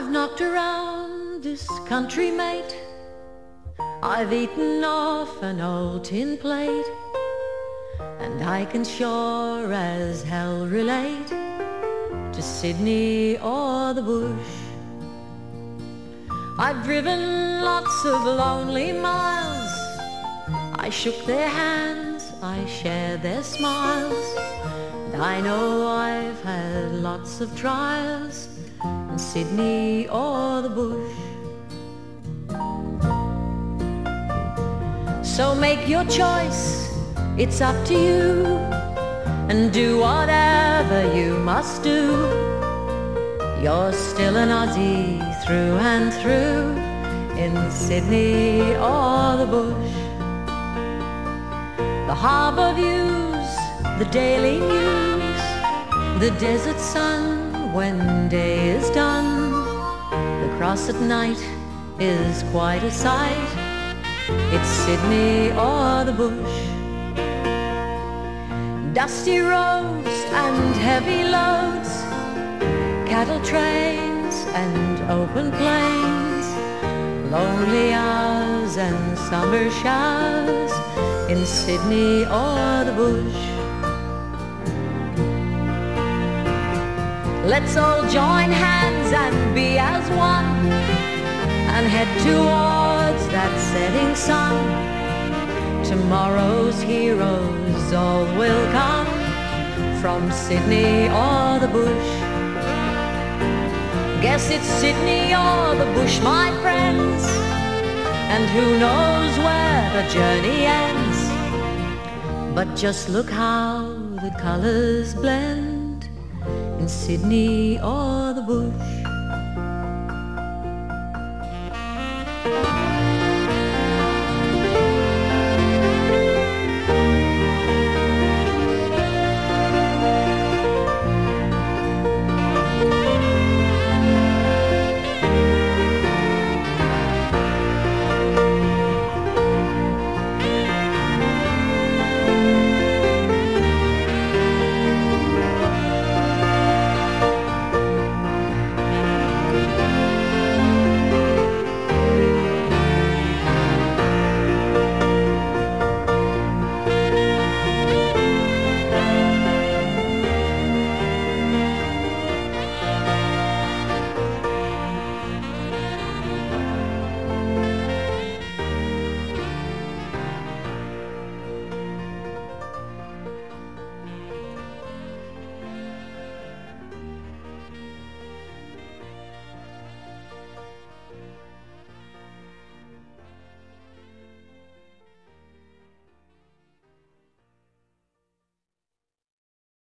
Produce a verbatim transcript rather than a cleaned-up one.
I've knocked around this country, mate. I've eaten off an old tin plate, and I can sure as hell relate to Sydney or the bush. I've driven lots of lonely miles, I shook their hands, I shared their smiles, and I know I've had lots of trials in Sydney or the bush. So make your choice, it's up to you, and do whatever you must do. You're still an Aussie through and through, in Sydney or the bush. The harbour views, the daily news, the desert sun when day is done. The cross at night is quite a sight, it's Sydney or the bush. Dusty roads and heavy loads, cattle trains and open plains, lonely hours and summer showers in Sydney or the bush. Let's all join hands and be as one, and head towards that setting sun. Tomorrow's heroes all will come from Sydney or the bush. Guess it's Sydney or the bush, my friends, and who knows where the journey ends. But just look how the colours blend in Sydney or the bush.